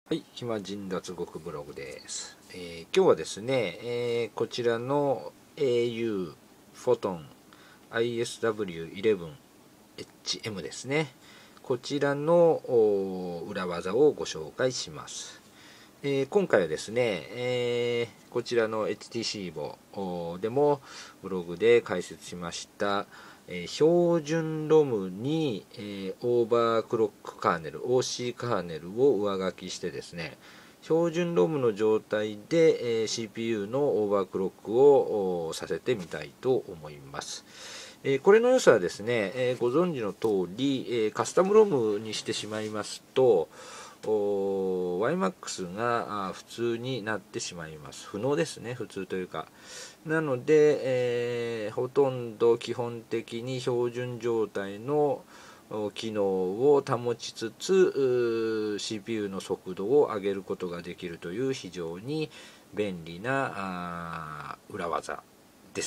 はい、暇人脱獄ブログです。今日はですね、こちらの au フォトン ISW11HM ですね。こちらの裏技をご紹介します。今回はですね、こちらの HTC 簿でもブログで解説しました、標準ロムに、オーバークロックカーネル OC カーネルを上書きしてですね、標準ロムの状態で、CPU のオーバークロックをさせてみたいと思います。これの良さはですね、ご存知の通り、カスタムロムにしてしまいますとYMAX が普通になってしまいます。不能ですね、普通というか。なので、ほとんど基本的に標準状態の機能を保ちつつ CPU の速度を上げることができるという非常に便利な裏技です。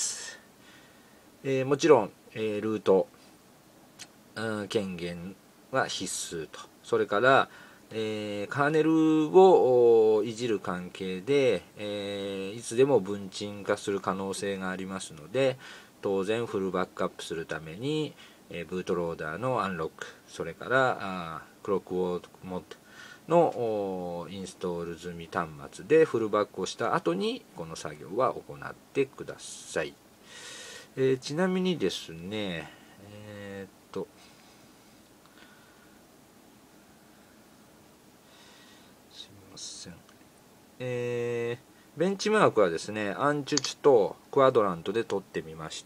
もちろん、ルート、権限は必須と。それから、カーネルをいじる関係で、いつでも分鎮化する可能性がありますので、当然フルバックアップするために、ブートローダーのアンロック、それからクロックウォークモッドのインストール済み端末でフルバックをした後にこの作業は行ってください。ちなみにですね、すみません。ベンチマークはですね、アンチュチとクアドラントで取ってみました。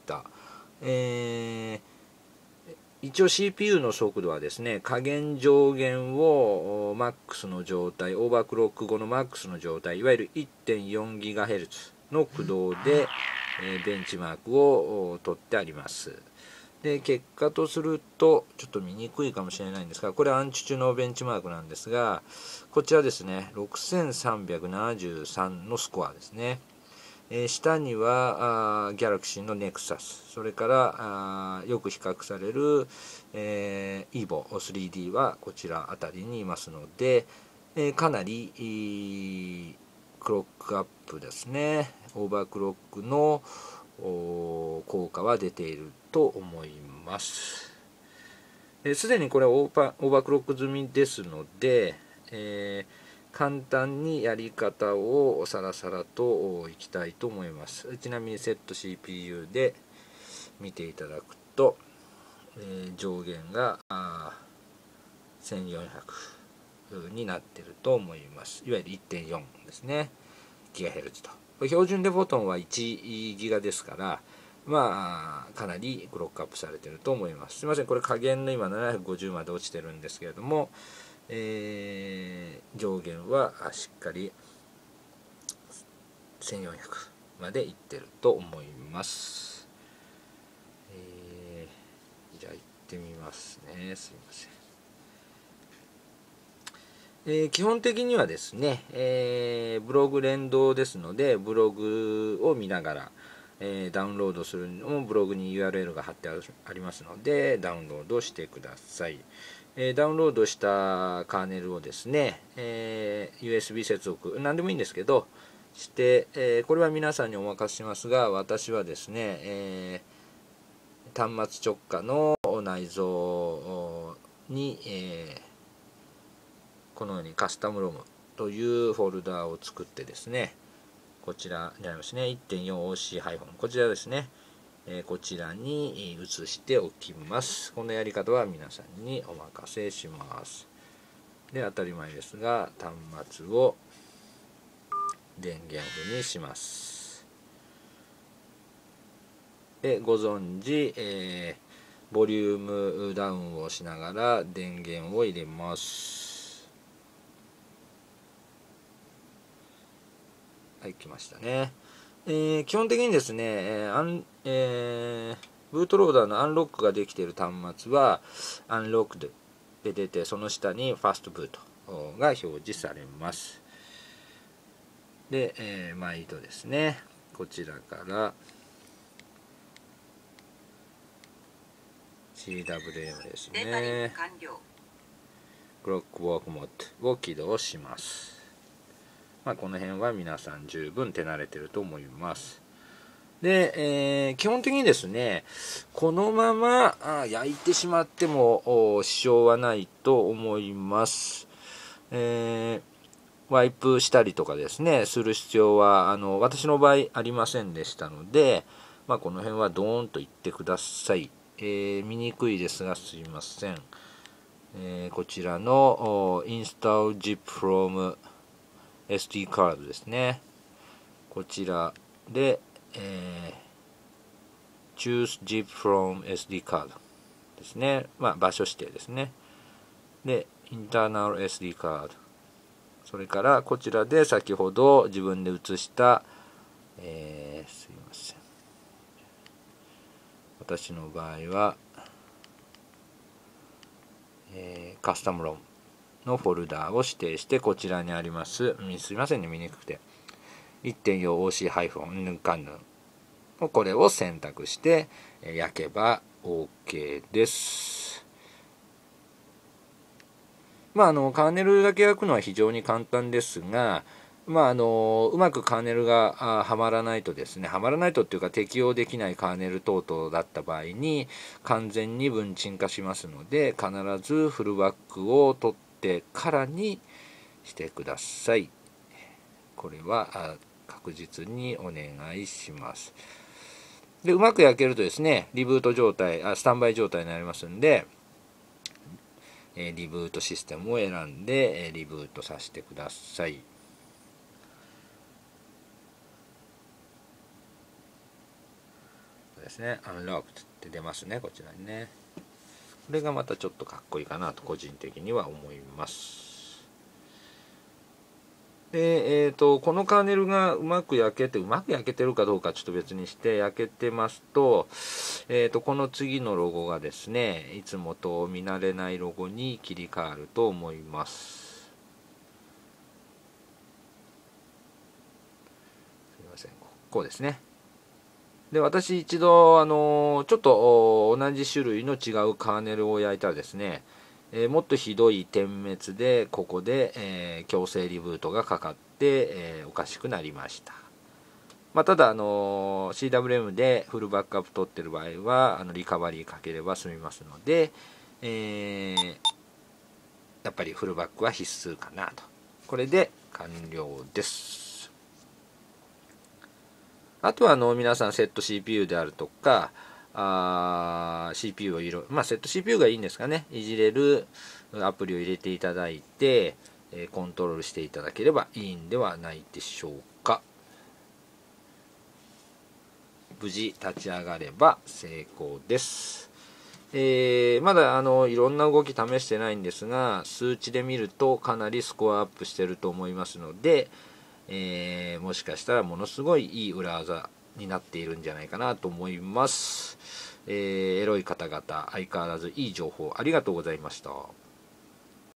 一応 CPU の速度はですね、下限上限を MAX の状態、オーバークロック後の MAX の状態、いわゆる 1.4GHz の駆動で、ベンチマークを取ってあります。で、結果とすると、ちょっと見にくいかもしれないんですが、これアンチュチュのベンチマークなんですが、こちらですね、6373のスコアですね。下にはギャラクシーのネクサス、それからよく比較される、EVO 3D はこちらあたりにいますので、かなりクロックアップですね、オーバークロックの効果は出ていると思います。すでにこれはオーバークロック済みですので、簡単にやり方をさらさらといきたいと思います。ちなみにセット CPU で見ていただくと、上限が1400になっていると思います。いわゆる 1.4 ですね、GHz と。標準でフォトンは1ギガですから、まあかなりクロックアップされていると思います。すいません、これ加減の今750まで落ちてるんですけれども、上限はしっかり1400までいってると思います。じゃあ行ってみますね。すいません。基本的にはですね、ブログ連動ですので、ブログを見ながら、ダウンロードするのもブログに URL が貼ってありますので、ダウンロードしてください。ダウンロードしたカーネルをですね、USB 接続、何でもいいんですけど、して、これは皆さんにお任せしますが、私はですね、端末直下の内蔵に、このようにカスタムロムというフォルダを作ってですね、こちらになりますね、1.4OC-、こちらですね、こちらに移しておきます。このやり方は皆さんにお任せします。で、当たり前ですが、端末を電源オフにします。で、ご存知、ボリュームダウンをしながら電源を入れます。はい、来ましたね。基本的にですね、ブートローダーのアンロックができている端末はアンロックで出て、その下にファストブートが表示されます。で、毎度ですね、こちらからCWM ですね。 クロックウォークモッドを起動します。この辺は皆さん十分手慣れてると思います。で、基本的にですね、このまま焼いてしまっても支障はないと思います。ワイプしたりとかですね、する必要は私の場合ありませんでしたので、この辺はドーンと言ってください。見にくいですがすいません。こちらのInstall zip from SD カードですね。こちらで、Choose zip from SD カードですね。場所指定ですね。で、Internal SD カード。それからこちらで先ほど自分で写した、すいません。私の場合は、カスタムロンのフォルダーを指定してこちらにあります。すいませんね、見にくくて。1.4OC- カンヌこれを選択して焼けば OK です。カーネルだけ焼くのは非常に簡単ですが、うまくカーネルがはまらないとですね、はまらないとっていうか適用できないカーネル等々だった場合に完全に分鎮化しますので、必ずフルバックを取ってからにしてください。これは確実にお願いします。で、うまく焼けるとですね、リブート状態、スタンバイ状態になりますんで、リブートシステムを選んでリブートさせてください。ですね、Unlocked って出ますね、こちらにね。これがまたちょっとかっこいいかなと個人的には思います。で、このカーネルがうまく焼けてるかどうかちょっと別にして焼けてますと、この次のロゴがですね、いつもと見慣れないロゴに切り替わると思います。すいません、こうですね。で、私一度ちょっと同じ種類の違うカーネルを焼いたらですね、もっとひどい点滅でここで、強制リブートがかかって、おかしくなりました。ただCWM でフルバックアップ取ってる場合はリカバリーかければ済みますので、やっぱりフルバックは必須かなと。これで完了です。あとは皆さんセット CPU であるとかCPU をセット CPU がいいんですかね、いじれるアプリを入れていただいてコントロールしていただければいいんではないでしょうか。無事立ち上がれば成功です。まだいろんな動き試してないんですが、数値で見るとかなりスコアアップしてると思いますので、もしかしたらものすごいいい裏技になっているんじゃないかなと思います。エロい方々相変わらずいい情報ありがとうございました。